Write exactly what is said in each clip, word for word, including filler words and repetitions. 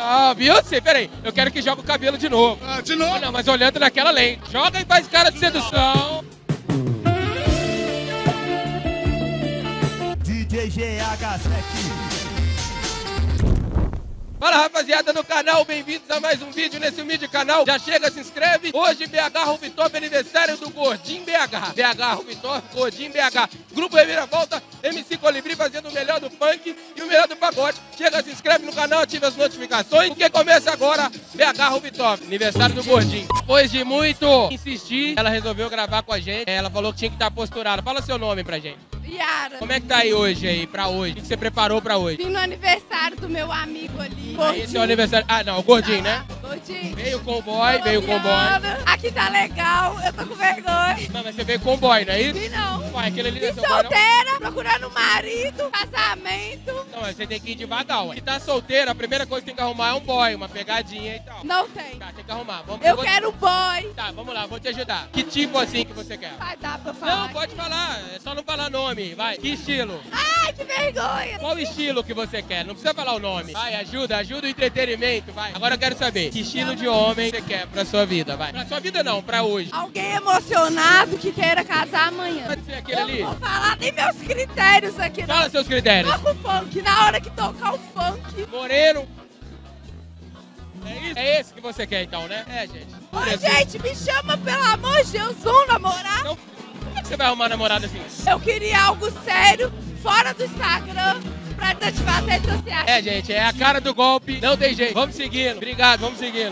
Não, Beyoncé, peraí. Eu quero que jogue o cabelo de novo. Ah, de novo? Não, mas olhando naquela lente. Joga e faz cara de sedução. D J G H sete. Fala, rapaziada do canal, bem-vindos a mais um vídeo nesse humilde canal. Já chega, se inscreve. Hoje B H Rubitop, aniversário do Gordinho B H. B H Rubitop, Gordinho B H. Grupo Reviravolta, M C Colibri fazendo o melhor do funk e o melhor do pagode. Chega, se inscreve no canal, ativa as notificações, porque começa agora B H Rubitop, aniversário do Gordinho. Depois de muito insistir, ela resolveu gravar com a gente. Ela falou que tinha que estar posturada. Fala seu nome pra gente. Yara. Como é que tá aí hoje, aí, pra hoje? O que você preparou pra hoje? Vim no aniversário do meu amigo ali. Ah, esse é o aniversário... Ah, não, o Gordinho, né? Gordinho. Veio com o boy, veio com o boy. Aqui tá legal, eu tô com vergonha. Não, mas você veio com o boy, não é isso? Vim não. Ué, aquele ali não é Vim seu boy, não? solteira, procurando marido, casamento. Não, mas você tem que ir devagar, ué. Se tá solteira, a primeira coisa que tem que arrumar é um boy, uma pegadinha e tal. Não tem. Tá, tem que arrumar. Vamos, Eu vou... quero boy. Tá, vamos lá, vou te ajudar. Que tipo assim que você quer? Vai dar pra falar. Não, pode falar, é só não falar nome, vai. Que estilo? Ai, que vergonha. Qual estilo que você quer? Não precisa falar o nome. Vai, ajuda, ajuda o entretenimento, vai. Agora eu quero saber, que estilo de homem você quer pra sua vida, vai. Pra sua vida não, pra hoje. Alguém emocionado que queira casar amanhã. Pode ser aquele Eu ali? não vou falar nem meus critérios aqui. Fala não. seus critérios. Toca o funk, na hora que tocar o funk. Moreno. É isso? É esse que você quer então, né? É, gente. Ô, gente, me chama, pelo amor de Deus, vamos namorar? Não, como é que você vai arrumar namorada assim? Eu queria algo sério, fora do Instagram, pra desativar as redes sociais. É, gente, é a cara do golpe, não tem jeito. Vamos seguindo. Obrigado, vamos seguindo.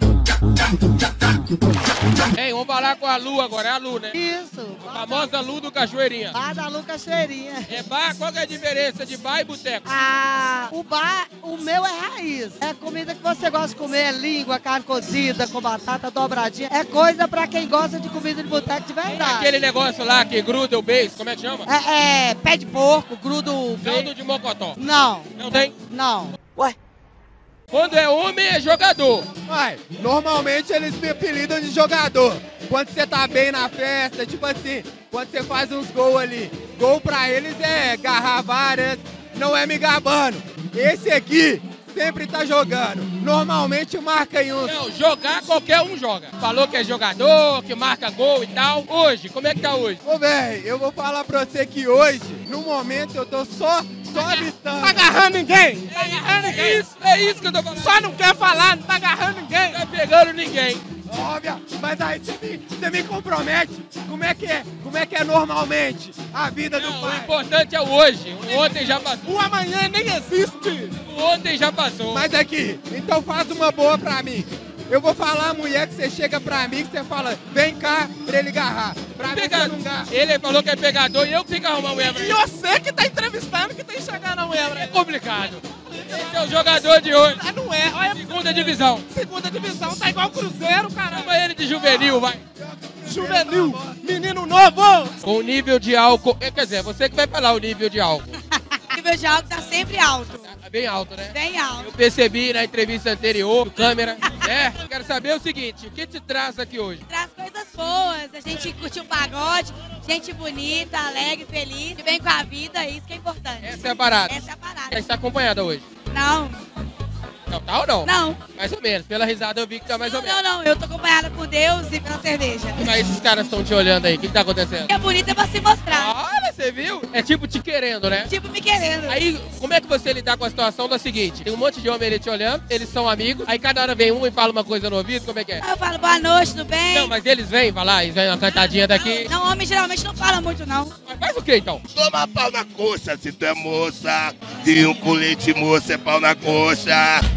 Ei, vamos falar com a Lu agora, é a Lu, né? Isso. A famosa Lu do Cachoeirinha. Bar da Lu Cachoeirinha. É bar? Qual que é a diferença de bar e boteco? Ah, o bar, o meu é raiz. É comida que você gosta de comer, é língua, carne cozida, com batata dobradinha. É coisa pra quem gosta de comida de boteco de Tem verdade. aquele negócio lá que gruda o beijo, como é que chama? É, é pé de porco, grudo o Caldo beijo. de mocotó. Não, Não tem? não. Quando é homem, é jogador. Uai, normalmente eles me apelidam de jogador. Quando você tá bem na festa, tipo assim, quando você faz uns gols ali, gol pra eles é agarrar várias, não é me gabando. Esse aqui sempre tá jogando. Normalmente marca em uns. Não, jogar qualquer um joga. Falou que é jogador, que marca gol e tal. Hoje, como é que tá hoje? Ô, velho, eu vou falar pra você que hoje, no momento, eu tô só, só avistando. Tá agarrando ninguém? Tá agarrando É ninguém? isso, é isso que eu tô falando. Só não quer falar, não tá agarrando ninguém. Não tá pegando ninguém. Óbvio, mas aí você me, você me compromete. Como é que é? Como é que é normalmente a vida do Não, o pai? importante é o hoje. O ontem já passou. O amanhã nem existe. O ontem já passou. Mas aqui, então faz uma boa pra mim. Eu vou falar a mulher que você chega pra mim, que você fala, vem cá pra ele agarrar. Pra mim você Pega- não agarra. Ele falou que é pegador e eu que tenho que arrumar mulher pra E ele. você que tá entrevistando que tem que chegar na mulher pra É ele. complicado. Esse é o jogador de hoje. Ah, não é. Olha, Segunda divisão. segunda divisão, tá igual Cruzeiro, caramba. Chama ele de juvenil, vai. Juvenil, menino novo. Com o nível de álcool... eh, Quer dizer, você que vai falar o nível de álcool. O nível de álcool tá sempre alto, Tá bem alto, né? bem alto. Eu percebi na entrevista anterior, do câmera. É, eu quero saber o seguinte, o que te traz aqui hoje? Traz coisas boas, a gente curtiu o pagode, gente bonita, alegre, feliz, que vem com a vida, isso que é importante. Essa é a parada. Essa é a parada. Já está acompanhada hoje. Não, Não, tá ou não? não, Mais ou menos. Pela risada eu vi que tá mais ou não, menos. não, não, eu tô acompanhada por Deus e pela cerveja. Mas esses caras estão te olhando aí, o que, que tá acontecendo? É bonita pra se mostrar, Olha, você viu? É tipo te querendo, né? tipo me querendo. Aí, como é que você lidar com a situação da seguinte? Tem um monte de homem ali te olhando, eles são amigos, aí cada hora vem um e fala uma coisa no ouvido, como é que é? Aí eu falo, boa noite, tudo bem? Não, mas eles vêm falar, eles vêm uma cantadinha daqui. Não, homem geralmente não fala muito, não. Mas faz o que então? Toma pau na coxa se tu é moça. De um colete moça é pau na coxa.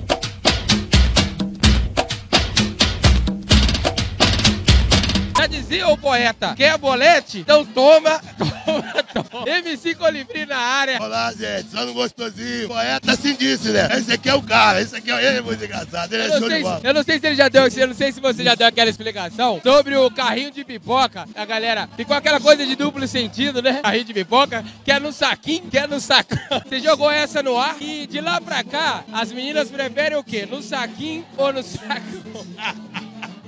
Já dizia o poeta, quer bolete? Então toma, toma, toma. M C Colibri na área. Olá, gente, só no gostosinho. Poeta assim disse, né? Esse aqui é o cara, esse aqui é ele, é muito engraçado. Ele é Eu não, show de sei, bola. se- eu não sei se ele já deu, eu não sei se você já deu aquela explicação sobre o carrinho de pipoca. A galera ficou aquela coisa de duplo sentido, né? Carrinho de pipoca, quer no saquinho, quer no sacão. Você jogou essa no ar e de lá pra cá, as meninas preferem o quê? No saquinho ou no sacão?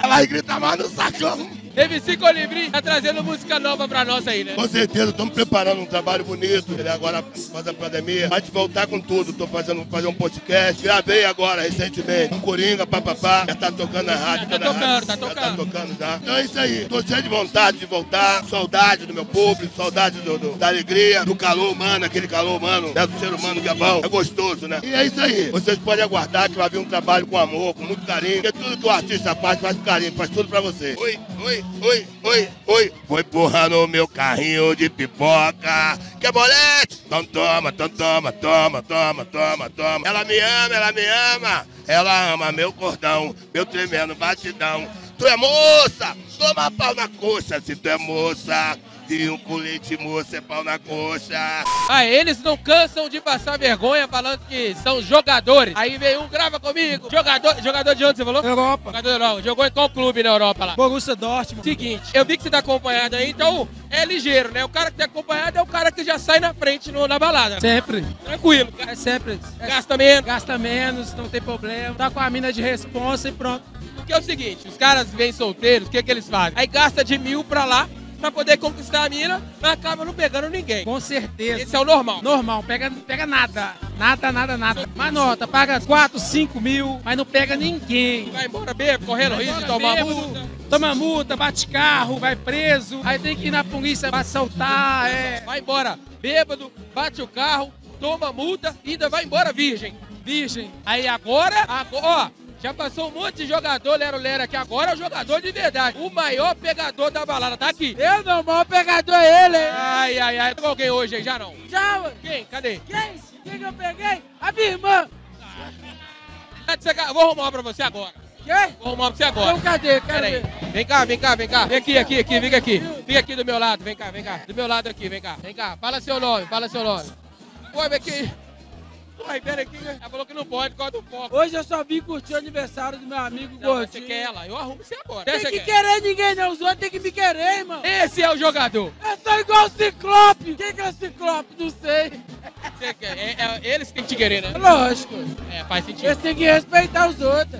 Ela grita mais no sacão. M C Colibri tá trazendo música nova pra nós aí, né? Com certeza, estamos preparando um trabalho bonito. Ele agora faz a pandemia. Vai te voltar com tudo. Tô fazendo fazer um podcast. Gravei agora, recentemente. Um Coringa, papapá. Já tá tocando na rádio. Já tá tocando, rádio. tá tocando. Já tá tocando já. Então é isso aí. Tô cheio de vontade de voltar. Saudade do meu público. Saudade do, do, da alegria. Do calor humano, aquele calor humano. Né? Do ser humano que é bom. É gostoso, né? E é isso aí. Vocês podem aguardar que vai vir um trabalho com amor, com muito carinho. Porque tudo que o artista faz, faz com carinho. Faz tudo pra você. Oi, oi. Oi, oi, oi. Vou empurrar no meu carrinho de pipoca. Quer bolete? Então toma, então toma, toma, toma, toma, toma. Ela me ama, ela me ama. Ela ama meu cordão, meu tremendo batidão. Tu é moça, toma pau na coxa se tu é moça. E um colete moça é pau na coxa. Ah, eles não cansam de passar vergonha falando que são jogadores. Aí vem um, grava comigo. Jogador, jogador de onde você falou? Europa. Jogador da Europa. Jogou em qual clube na Europa lá? Borussia Dortmund. Seguinte, eu vi que você tá acompanhado aí, então é ligeiro, né? O cara que tá acompanhado é o cara que já sai na frente no, na balada. Sempre. Tranquilo. É sempre. É, Gasta menos. Gasta menos, não tem problema. Tá com a mina de responsa e pronto. Porque é o seguinte, os caras vêm solteiros, o que que eles fazem? Aí gasta de mil pra lá, pra poder conquistar a mina, mas acaba não pegando ninguém. Com certeza. Esse é o normal. Normal, pega, pega nada. Nada, nada, nada. Mas nota, paga quatro, cinco mil, mas não pega ninguém. Vai embora bêbado, correndo risco de tomar Bêbado, multa. Toma multa, bate carro, vai preso. Aí tem que ir na polícia pra assaltar, é. Vai embora bêbado, bate o carro, toma multa e ainda vai embora virgem. Virgem. Aí agora, agora, ó, já passou um monte de jogador lero-lero aqui, agora é o jogador de verdade. O maior pegador da balada, tá aqui. Eu não, o maior pegador é ele, hein? Ai, ai, ai. Pegou alguém hoje aí, já não? Já, ué. Quem? Cadê? Quem? Quem que eu peguei? A minha irmã. Vou arrumar pra você agora. Quem? Vou arrumar pra você agora. Então cadê? Quero Pera aí. ver. Vem cá, vem cá, vem cá. Vem aqui, aqui, aqui, vem aqui. Vem aqui do meu lado, vem cá, vem cá. Do meu lado aqui, vem cá. Vem cá. Fala seu nome, fala seu nome. Oi, vem aqui. Ué, pera aqui. Ela falou que não pode, por causa do foco. Hoje eu só vim curtir o aniversário do meu amigo Não, mas você Gordinho. quer ela? Eu arrumo você agora. Tem Você que quer? querer ninguém, não. Os outros tem que me querer, irmão. Esse é o jogador. Eu sou igual o Ciclope. Quem que é o Ciclope? Não sei. Você quer? É, é, eles que têm que te querer, né? Lógico. É, faz sentido. Eles têm que respeitar os outros.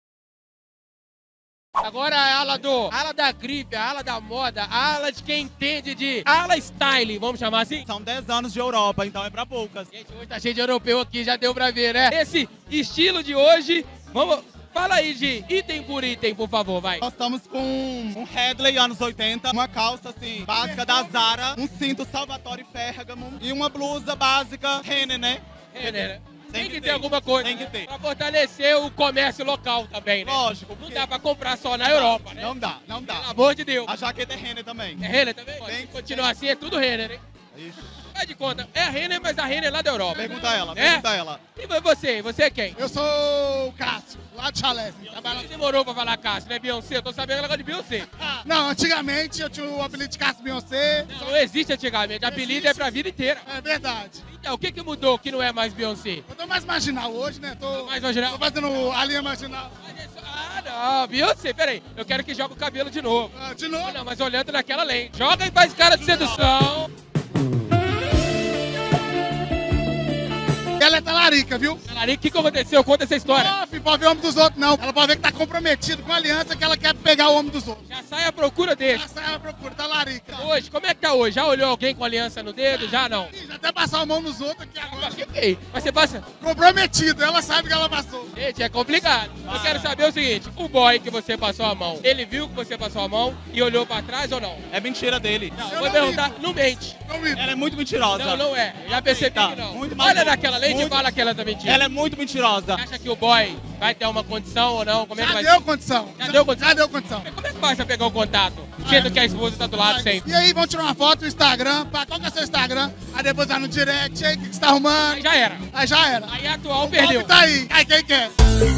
Agora a ala do, a ala da grife, a ala da moda, a ala de quem entende de ala style, vamos chamar assim? São dez anos de Europa, então é pra poucas. Gente, hoje tá cheio de europeu aqui, já deu pra ver, né? Esse estilo de hoje, vamos, fala aí de item por item, por favor, vai. Nós estamos com um Headley anos oitenta, uma calça assim, básica da Zara, um cinto Salvatore Ferragamo e uma blusa básica Renner, né? É, né? Tem, Tem que que ter ter. alguma coisa, Tem que né? ter. Pra fortalecer o comércio local também, né? Lógico. Não porque dá pra comprar só na Europa, né? Não dá, não Pelo dá. amor de Deus. A jaqueta é Renner também. É Renner também? Tem Se que continuar assim, é tudo Renner, hein? Ixi. Faz de conta, é a Renner, mas a Renner é lá da Europa. Pergunta ela, É? pergunta ela. E você, você é quem? Eu sou o Cássio, lá de Chalé. Você demorou pra falar Cássio, né, Beyoncé? Eu tô sabendo ela gosta de Beyoncé. Não, antigamente eu tinha o apelido de Cássio Beyoncé. Não, não existe antigamente, apelido é pra vida inteira. É verdade. Então, o que que mudou que não é mais Beyoncé? Eu tô mais marginal hoje, né? Tô, Mais marginal? tô fazendo a linha marginal. Ah, não, Beyoncé, peraí. Eu quero que jogue o cabelo de novo. Ah, de novo. Não, mas olhando naquela lente. Joga e faz cara de sedução. Ela é talarica, viu? Larica, o que que aconteceu? Conta essa história. Não, filho, pode ver o homem dos outros, não. Ela pode ver que tá comprometido com a aliança que ela quer pegar o homem dos outros. Já sai à procura dele. Essa é a procura, talarica. Hoje, como é que tá hoje? Já olhou alguém com aliança no dedo? Já não? Ih, já até passar a mão nos outros aqui agora. Ei, mas você passa... Comprometido, ela sabe que ela passou. Gente, é complicado. Eu quero saber o seguinte, o boy que você passou a mão, ele viu que você passou a mão e olhou pra trás ou não? É mentira dele. Não, eu Eu vou não perguntar, não mente. Não me... Ela é muito mentirosa. Não, não é. Já percebi Tá, que não. muito mais Olha muito, naquela lente e muito. fala que ela tá mentindo. Ela é muito mentirosa. Você acha que o boy vai ter uma condição ou não? Como é que Já vai deu condição. Já deu condição? Já deu condição. Mas como é que faz pra pegar o contato? Sendo que a esposa tá do lado sempre. E aí, vamos tirar uma foto no Instagram. Pá, qual que é o seu Instagram? Aí depois vai no direct. Aí, o que que você tá arrumando? Aí já era. Aí já era. Aí a atual O perdeu. golpe tá aí. Aí quem quer?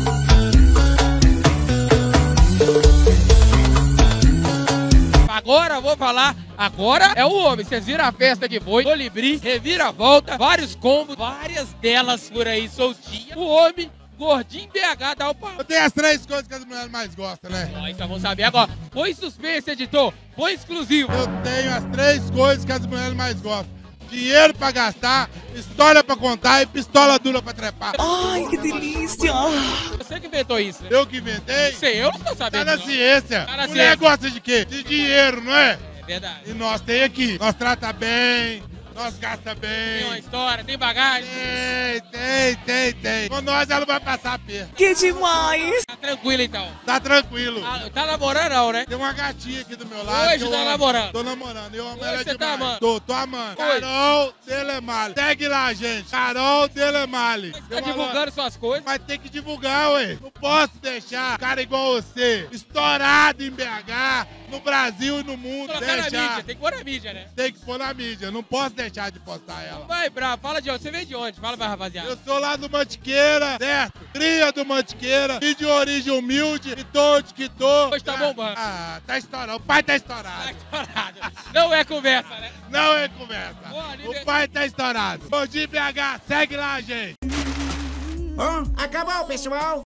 Agora eu vou falar, agora é o homem. Vocês viram a festa que foi, Colibri, reviravolta, vários combos, várias delas por aí soltinhas. O homem, gordinho B H, dá o pau. Eu tenho as três coisas que as mulheres mais gostam, né? Nós só vamos saber agora. Põe suspense, editor. Põe exclusivo. Eu tenho as três coisas que as mulheres mais gostam. Dinheiro pra gastar, história pra contar e pistola dura pra trepar. Ai, que delícia! você que inventou isso, né? Eu que inventei? Sei, eu não tô sabendo. Tá na não. ciência. Tá na Mulher ciência. gosta de quê? De dinheiro, não é? É verdade. E nós tem aqui. Nós trata bem, nós gasta Tem bem. uma história, tem bagagem. Tem, tem, tem, tem. Com nós ela não vai passar perto. Que demais! Tá tranquilo então. Tá tranquilo. Ah, tá namorando não, né? Tem uma gatinha aqui do meu lado. Hoje que eu tá amo. namorando. Tô namorando. Eu amo Hoje ela você demais. tá amando? Tô, tô amando. Oi. Carol Delemale. Segue lá, gente. Carol Delemale. Você tá divulgando suas coisas. Mas tem que divulgar, ué. Não posso deixar um cara igual você, estourado em B H, no Brasil e no mundo, Colocar na deixar. mídia, tem que pôr na mídia, né? Tem que pôr na mídia. Não posso deixar de postar ela. Vai, bravo, fala de onde? Você veio de onde? Fala pra rapaziada. Eu sou lá do Mantiqueira, certo? Cria do Mantiqueira, e de origem humilde, e tô onde que tô. Hoje tá bombando. Ah, tá estourado. O pai tá estourado. Tá estourado. Não é conversa, né? Não é conversa. Boa, O pai tá estourado. Gordinho B H, segue lá, gente. Bom, acabou, pessoal.